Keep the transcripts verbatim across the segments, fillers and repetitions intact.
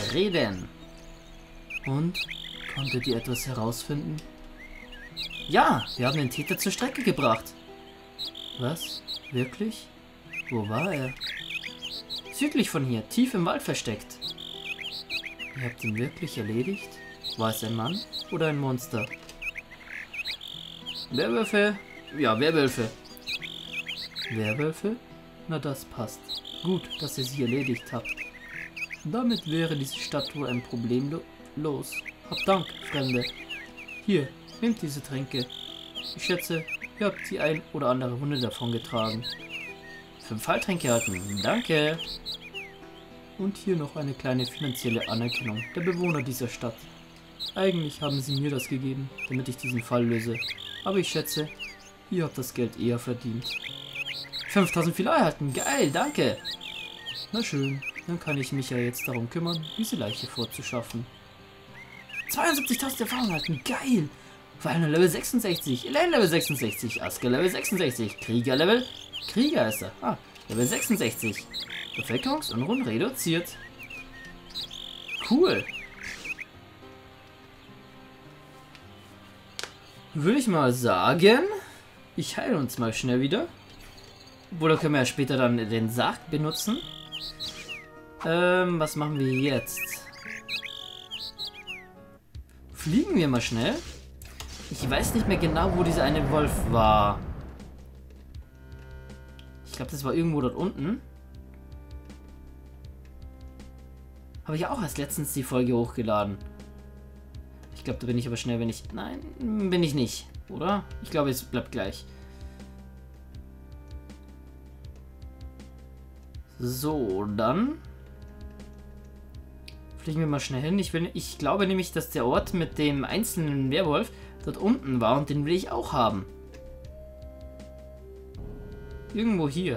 reden. Und? Konntet ihr etwas herausfinden? Ja, wir haben den Täter zur Strecke gebracht. Was? Wirklich? Wo war er? Südlich von hier, tief im Wald versteckt. Ihr habt ihn wirklich erledigt? War es ein Mann oder ein Monster? Werwölfe? Ja, Werwölfe. Werwölfe? Na, das passt. Gut, dass ihr sie erledigt habt. Damit wäre diese Statue ein Problem lo los. Habt Dank, Fremde. Hier, nehmt diese Tränke. Ich schätze, ihr habt die ein oder andere Wunde davon getragen. Fünf Falltränke halten. Danke. Und hier noch eine kleine finanzielle Anerkennung der Bewohner dieser Stadt. Eigentlich haben sie mir das gegeben, damit ich diesen Fall löse. Aber ich schätze, ihr habt das Geld eher verdient. fünftausend Philar erhalten. Geil, danke. Na schön, dann kann ich mich ja jetzt darum kümmern, diese Leiche vorzuschaffen. zweiundsiebzigtausend Erfahrung erhalten. Geil. Feiner Level sechsundsechzig. Elaine Level sechsundsechzig. Asker Level sechsundsechzig. Krieger Level. Krieger ist er. Ah, Level sechsundsechzig. Bevölkerungsunruhen reduziert. Cool. Würde ich mal sagen, ich heile uns mal schnell wieder. Oder können wir ja später dann den Sarg benutzen. Ähm, was machen wir jetzt? Fliegen wir mal schnell. Ich weiß nicht mehr genau, wo dieser eine Wolf war. Ich glaube, das war irgendwo dort unten. Habe ich auch erst letztens die Folge hochgeladen. Ich glaube, da bin ich aber schnell, wenn ich... Nein, bin ich nicht, oder? Ich glaube, es bleibt gleich. So, dann... Fliegen wir mal schnell hin. Ich, will, ich glaube nämlich, dass der Ort mit dem einzelnen Werwolf dort unten war und den will ich auch haben. Irgendwo hier.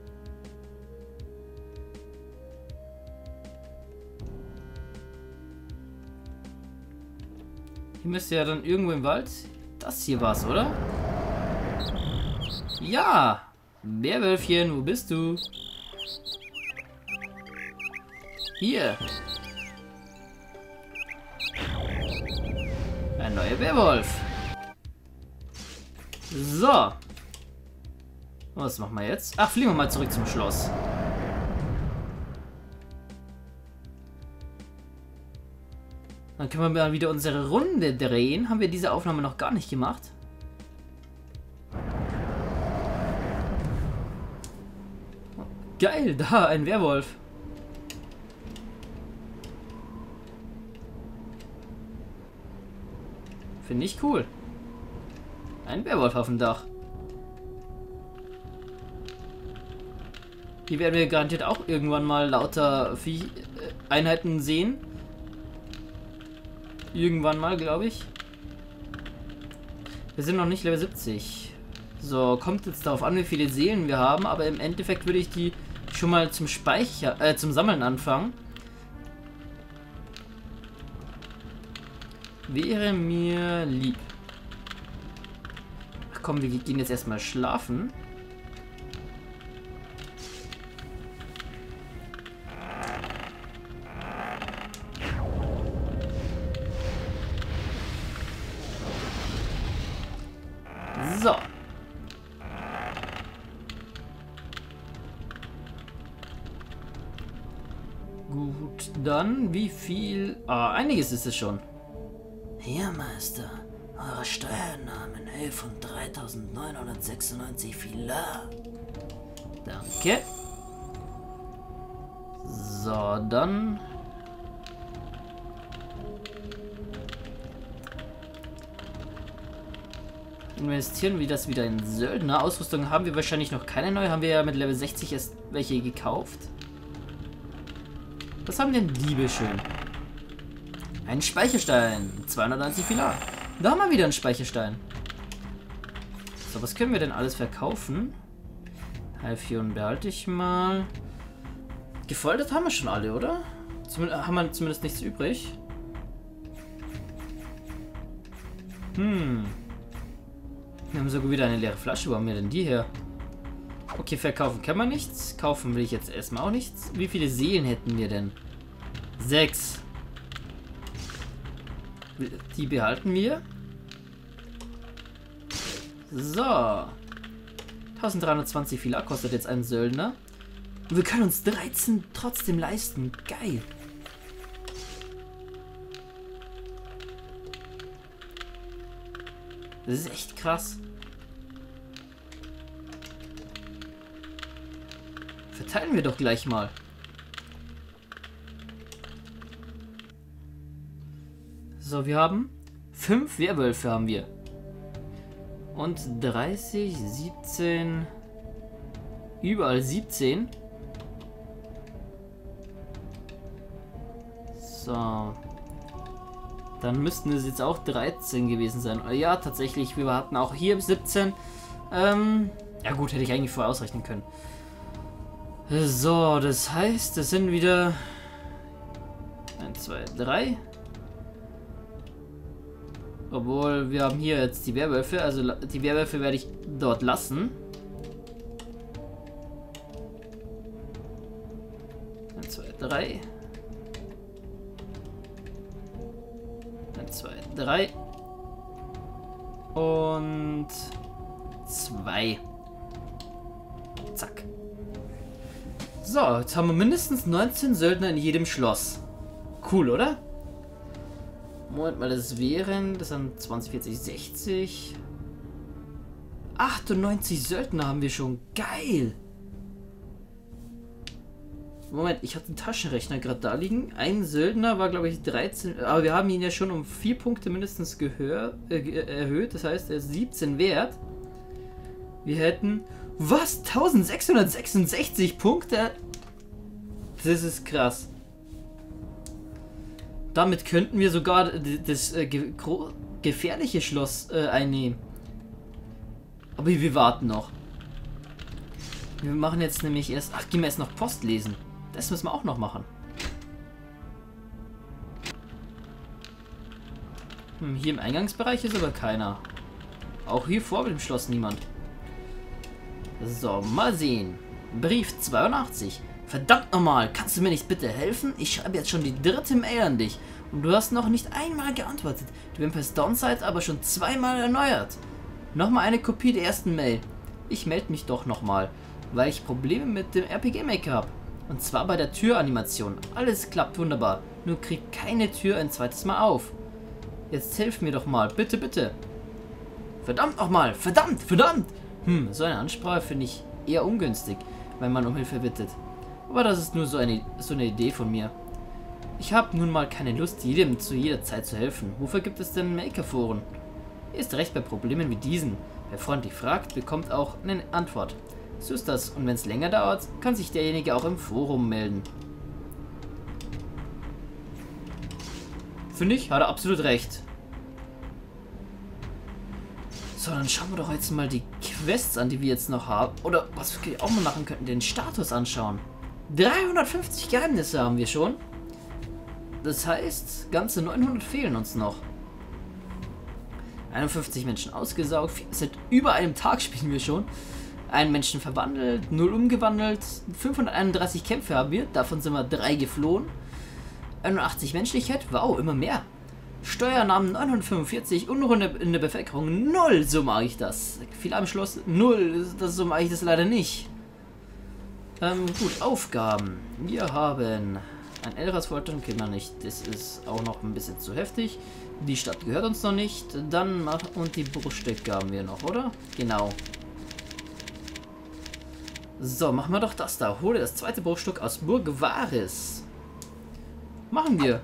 Hier müsste ja dann irgendwo im Wald... Das hier war's, oder? Ja! Werwölfchen, wo bist du? Hier. Ein neuer Werwolf. So. Was machen wir jetzt? Ach, fliegen wir mal zurück zum Schloss. Dann können wir mal wieder unsere Runde drehen. Haben wir diese Aufnahme noch gar nicht gemacht. Geil, da, ein Werwolf. Finde ich cool. Ein Werwolf auf dem Dach. Hier werden wir garantiert auch irgendwann mal lauter Vieh äh, Einheiten sehen. Irgendwann mal, glaube ich. Wir sind noch nicht Level siebzig. So, kommt jetzt darauf an, wie viele Seelen wir haben, aber im Endeffekt würde ich die schon mal zum Speicher, äh, zum Sammeln anfangen. Wäre mir lieb. Ach komm, wir gehen jetzt erstmal schlafen. So. Gut, dann wie viel... Ah, einiges ist es schon. Hier, Meister. Eure Steuernahmen in Höhe von dreitausendneunhundertsechsundneunzig Philar. Danke. So, dann... Investieren wir das wieder in Söldner. Ausrüstung haben wir wahrscheinlich noch keine neue. Haben wir ja mit Level sechzig erst welche gekauft. Was haben denn die schön? Ein Speicherstein. zweihundertneunzig Philar. Da haben wir wieder einen Speicherstein. So, was können wir denn alles verkaufen? Halbfion behalte ich mal. Gefoltert haben wir schon alle, oder? Zumindest, haben wir zumindest nichts übrig. Hm. Wir haben sogar wieder eine leere Flasche. Wo haben wir denn die her? Okay, verkaufen können wir nichts. Kaufen will ich jetzt erstmal auch nichts. Wie viele Seelen hätten wir denn? Sechs. Die behalten wir. So. dreizehnhundertzwanzig Vila kostet jetzt ein Söldner. Und wir können uns dreizehn trotzdem leisten. Geil. Das ist echt krass. Verteilen wir doch gleich mal. So, wir haben fünf Werwölfe haben wir. Und dreißig, siebzehn, überall siebzehn. So. Dann müssten es jetzt auch dreizehn gewesen sein. Ja, tatsächlich, wir hatten auch hier siebzehn. Ähm, ja gut, hätte ich eigentlich vorher ausrechnen können. So, das heißt, das sind wieder eins, zwei, drei. Obwohl, wir haben hier jetzt die Werwölfe, also die Werwölfe werde ich dort lassen. eins, zwei, drei. eins, zwei, drei. Und zwei. Zack. So, jetzt haben wir mindestens neunzehn Söldner in jedem Schloss. Cool, oder? Moment mal, das wären, das sind zwanzig, vierzig, sechzig. achtundneunzig Söldner haben wir schon. Geil! Moment, ich hatte einen Taschenrechner gerade da liegen. Ein Söldner war, glaube ich, dreizehn. Aber wir haben ihn ja schon um vier Punkte mindestens gehör, äh, erhöht. Das heißt, er ist siebzehn wert. Wir hätten... Was? eintausendsechshundertsechsundsechzig Punkte? Das ist krass. Damit könnten wir sogar das äh, ge gefährliche Schloss äh, einnehmen. Aber wir warten noch. Wir machen jetzt nämlich erst... Ach, gehen wir erst noch Post lesen. Das müssen wir auch noch machen. Hm, hier im Eingangsbereich ist aber keiner. Auch hier vor dem Schloss niemand. So, mal sehen. Brief zweiundachtzig. Verdammt nochmal, kannst du mir nicht bitte helfen? Ich schreibe jetzt schon die dritte Mail an dich. Und du hast noch nicht einmal geantwortet. Die Vampire Downside aber schon zweimal erneuert. Nochmal eine Kopie der ersten Mail. Ich melde mich doch nochmal, weil ich Probleme mit dem R P G Maker habe. Und zwar bei der Türanimation. Alles klappt wunderbar. Nur kriegt keine Tür ein zweites Mal auf. Jetzt hilf mir doch mal. Bitte, bitte. Verdammt nochmal. Verdammt, verdammt. Hm, so eine Ansprache finde ich eher ungünstig, wenn man um Hilfe bittet. Aber das ist nur so eine, so eine Idee von mir. Ich habe nun mal keine Lust, jedem zu jeder Zeit zu helfen. Wofür gibt es denn Maker-Foren? Ist recht bei Problemen wie diesen. Wer freundlich fragt, bekommt auch eine Antwort. So ist das. Und wenn es länger dauert, kann sich derjenige auch im Forum melden. Finde ich, hat er absolut recht. So, dann schauen wir doch jetzt mal die Quests an, die wir jetzt noch haben. Oder was wir auch mal machen könnten, den Status anschauen. dreihundertfünfzig Geheimnisse haben wir schon. Das heißt, ganze neunhundert fehlen uns noch. einundfünfzig Menschen ausgesaugt. Seit über einem Tag spielen wir schon. Einen Menschen verwandelt, null umgewandelt. fünfhunderteinunddreißig Kämpfe haben wir. Davon sind wir drei geflohen. einundachtzig Menschlichkeit. Wow, immer mehr. Steuernamen neunhundertfünfundvierzig, Unruhe in der Bevölkerung null, so mache ich das. Viel am Schloss null, das, so mache ich das leider nicht. Ähm, gut, Aufgaben. Wir haben ein Elras-Foltern, kennen wir nicht, das ist auch noch ein bisschen zu heftig. Die Stadt gehört uns noch nicht, dann mach, und die Bruchstücke haben wir noch, oder? Genau. So, machen wir doch das da. Hole das zweite Bruchstück aus Burg Varys. Machen wir.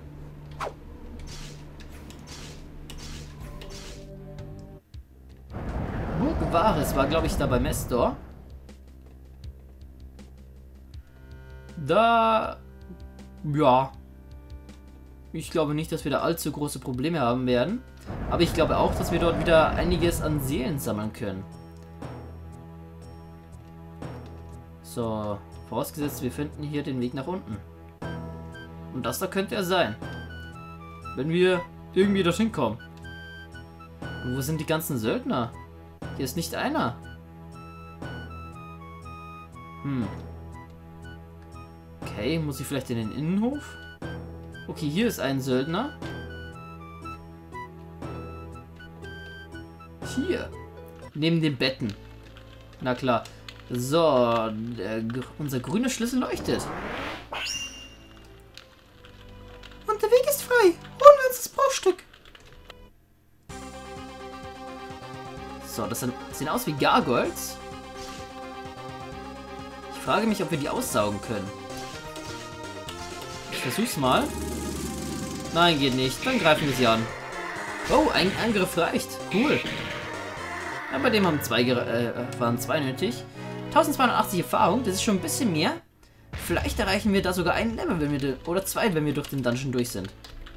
Burg Varys war, glaube ich, da bei Mestor. Da... Ja. Ich glaube nicht, dass wir da allzu große Probleme haben werden. Aber ich glaube auch, dass wir dort wieder einiges an Seelen sammeln können. So, vorausgesetzt, wir finden hier den Weg nach unten. Und das da könnte er sein. Wenn wir irgendwie dorthin kommen. Und wo sind die ganzen Söldner? Hier ist nicht einer. Hm. Okay, muss ich vielleicht in den Innenhof? Okay, hier ist ein Söldner. Hier. Neben den Betten. Na klar. So, der, unser grüner Schlüssel leuchtet. Und der Weg ist frei. Holen wir uns das Bruchstück. So, das sind, sehen aus wie Gargoyles. Ich frage mich, ob wir die aussaugen können. Ich versuch's mal. Nein, geht nicht. Dann greifen wir sie an. Oh, ein Angriff reicht. Cool. Ja, bei dem haben zwei, äh, waren zwei nötig. tausendzweihundertachtzig Erfahrung, das ist schon ein bisschen mehr. Vielleicht erreichen wir da sogar ein Level, wenn wir oder zwei, wenn wir durch den Dungeon durch sind.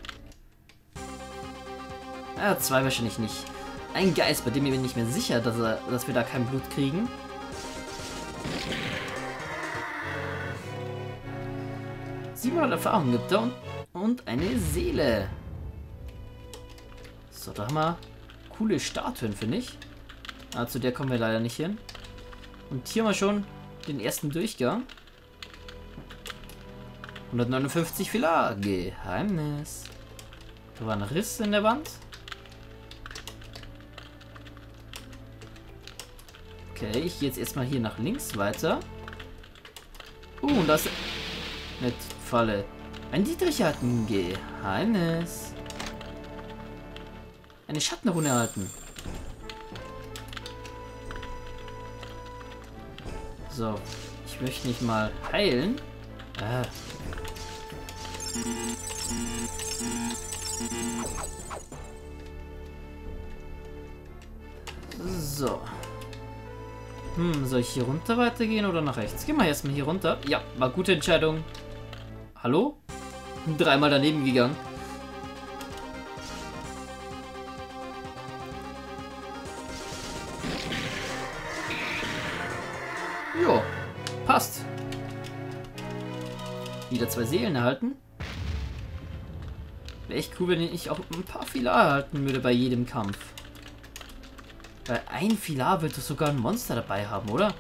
Ja, zwei wahrscheinlich nicht. Ein Geist, bei dem bin ich nicht mehr sicher, dass, er, dass wir da kein Blut kriegen. siebenhundert Erfahrungen gibt er und, und eine Seele. So, da haben wir coole Statuen, finde ich. Ah, zu der kommen wir leider nicht hin. Und hier haben wir schon den ersten Durchgang. hundertneunundfünfzig Filar. Geheimnis. Da war ein Riss in der Wand. Okay, ich gehe jetzt erstmal hier nach links weiter. Uh, und das ist eine Falle. Ein Dietrich hat ein Geheimnis. Eine Schattenrune erhalten. So, ich möchte nicht mal heilen. Ah. So. Hm, soll ich hier runter weitergehen oder nach rechts? Gehen wir erstmal hier runter. Ja, war gute Entscheidung. Hallo? Dreimal daneben gegangen. Jo, passt. Wieder zwei Seelen erhalten. Wäre echt cool, wenn ich auch ein paar Filar erhalten würde bei jedem Kampf. Bei ein Filar wird es sogar ein Monster dabei haben, oder?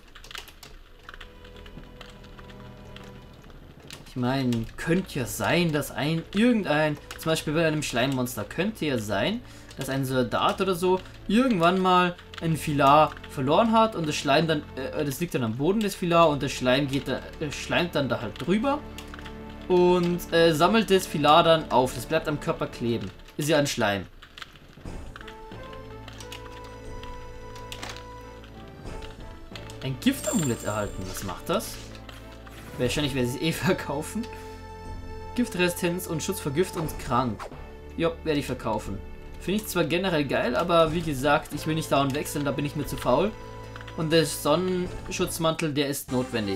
Ich meine, könnte ja sein, dass ein irgendein, zum Beispiel bei einem Schleimmonster, könnte ja sein, dass ein Soldat oder so irgendwann mal ein Filar verloren hat und das Schleim dann, äh, das liegt dann am Boden des Filar und das Schleim geht da, äh, schleimt dann da halt drüber und äh, sammelt das Filar dann auf. Das bleibt am Körper kleben. Ist ja ein Schleim. Ein Giftamulett erhalten. Was macht das? Wahrscheinlich werde ich es eh verkaufen. Giftresistenz und Schutz vor Gift und krank. Jo, werde ich verkaufen. Finde ich zwar generell geil, aber wie gesagt, ich will nicht dauernd wechseln, da bin ich mir zu faul. Und der Sonnenschutzmantel, der ist notwendig.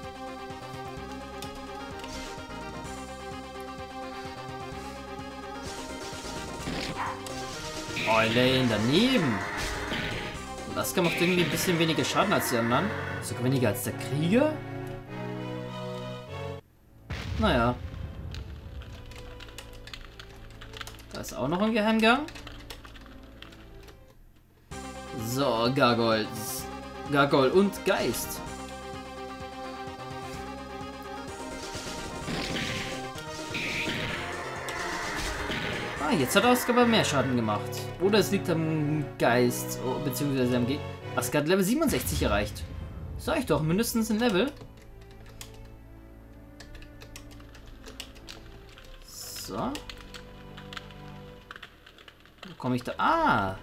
Oh, Elaine, daneben. Das macht irgendwie ein bisschen weniger Schaden als die anderen. Sogar weniger als der Krieger? Naja. Da ist auch noch ein Geheimgang. So, Gargoyles. Gargoyle und Geist. Ah, jetzt hat Asgard aber mehr Schaden gemacht. Oder es liegt am Geist, beziehungsweise am Gegner. Asgard hat Level siebenundsechzig erreicht. Sag ich doch, mindestens ein Level. So. Wo komme ich da? Ah!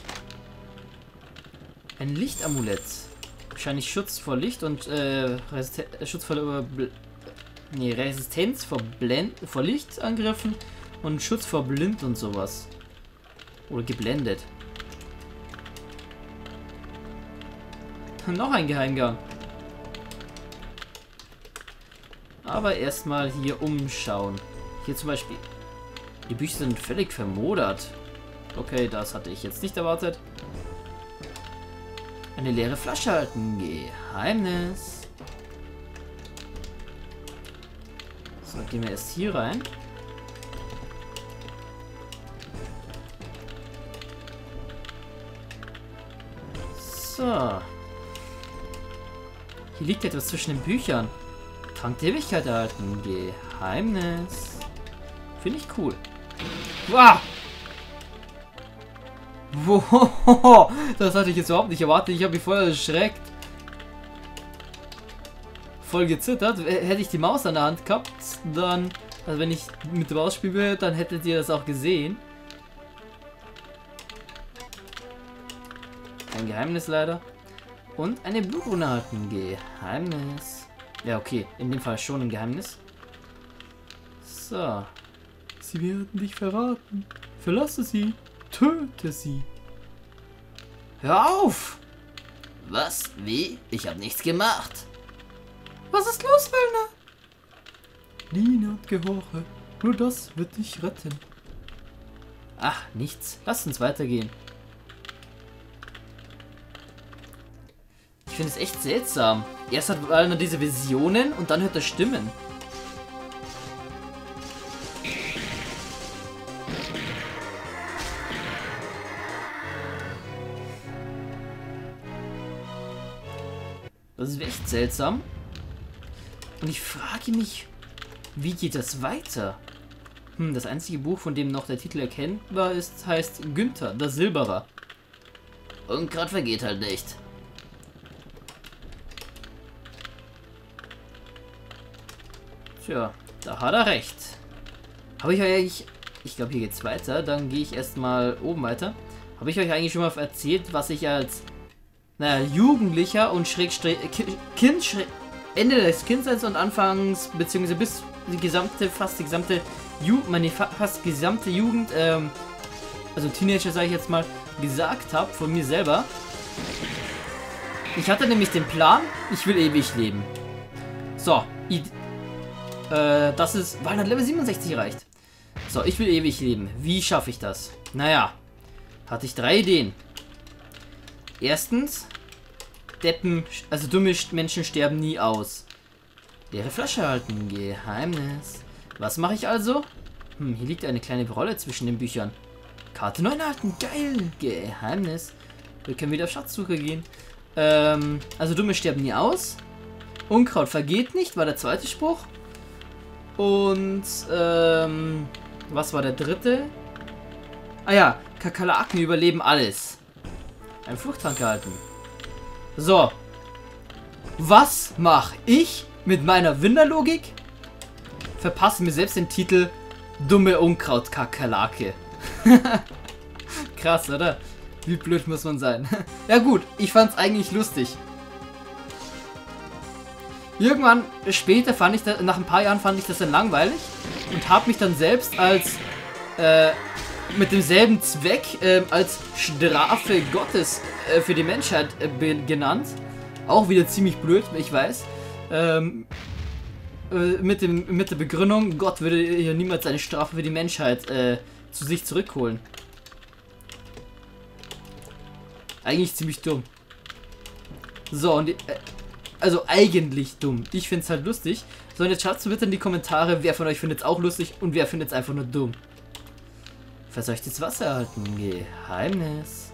Ein Lichtamulett. Wahrscheinlich Schutz vor Licht und äh, Resisten Schutz vor äh, nee, Resistenz vor, Blend vor Lichtangriffen und Schutz vor Blind und sowas. Oder geblendet. Noch ein Geheimgang. Aber erstmal hier umschauen. Hier zum Beispiel. Die Bücher sind völlig vermodert. Okay, das hatte ich jetzt nicht erwartet. Eine leere Flasche halten. Geheimnis. So, gehen wir erst hier rein. So. Hier liegt etwas zwischen den Büchern. Trank der Ewigkeit erhalten. Geheimnis. Finde ich cool. Wow! Wow, das hatte ich jetzt überhaupt nicht erwartet. Ich habe mich voll erschreckt. Voll gezittert. Hätte ich die Maus an der Hand gehabt, dann, also wenn ich mit der Maus spiele, dann hättet ihr das auch gesehen. Ein Geheimnis leider. Und eine Blutrune erhalten. Geheimnis. Ja, okay. In dem Fall schon ein Geheimnis. So. Sie werden dich verraten. Verlasse sie. Töte sie. Hör auf! Was? Wie? Ich habe nichts gemacht. Was ist los, Wellner? Niemand gehorche. Nur das wird dich retten. Ach, nichts. Lass uns weitergehen. Ich finde es echt seltsam. Erst hat Wellner diese Visionen und dann hört er Stimmen. Das ist echt seltsam. Und ich frage mich, wie geht das weiter? Hm, das einzige Buch, von dem noch der Titel erkennbar ist, heißt Günther, der Silberer. Unkraut vergeht halt nicht. Tja, da hat er recht. Habe ich euch eigentlich... Ich glaube, hier geht's weiter. Dann gehe ich erstmal oben weiter. Habe ich euch eigentlich schon mal erzählt, was ich als... Naja, Jugendlicher und Schrägstrich... Kind... Schräg, Ende des Kindseins und Anfangs... Beziehungsweise bis die gesamte... Fast die gesamte... Ju meine fa fast gesamte Jugend... Ähm, also Teenager, sage ich jetzt mal... Gesagt habe von mir selber. Ich hatte nämlich den Plan, ich will ewig leben. So, I äh, das ist, weil dann Level siebenundsechzig reicht. So, ich will ewig leben. Wie schaffe ich das? Naja, hatte ich drei Ideen. Erstens, Deppen, also dumme Menschen sterben nie aus. Leere Flasche halten, Geheimnis. Was mache ich also? Hm, hier liegt eine kleine Rolle zwischen den Büchern. Karte neun halten, geil, Geheimnis. Wir können wieder auf Schatzsuche gehen. Ähm, also dumme sterben nie aus. Unkraut vergeht nicht, war der zweite Spruch. Und, ähm, was war der dritte? Ah ja, Kakerlaken überleben alles. Ein Fluchttrank gehalten. So. Was mache ich mit meiner Winderlogik? Verpasse mir selbst den Titel Dumme Unkraut-Kakerlake. Krass, oder? Wie blöd muss man sein? Ja gut, ich fand's eigentlich lustig. Irgendwann später fand ich das, nach ein paar Jahren fand ich das dann langweilig und habe mich dann selbst als äh, mit demselben Zweck äh, als Strafe Gottes äh, für die Menschheit äh, genannt. Auch wieder ziemlich blöd, ich weiß. Ähm, äh, mit, dem, mit der Begründung, Gott würde hier niemals eine Strafe für die Menschheit äh, zu sich zurückholen. Eigentlich ziemlich dumm. So, und äh, also eigentlich dumm. Ich finde es halt lustig. So, und jetzt schreibt bitte in die Kommentare, wer von euch findet es auch lustig und wer findet es einfach nur dumm. Verseuchtes Wasser erhalten. Geheimnis.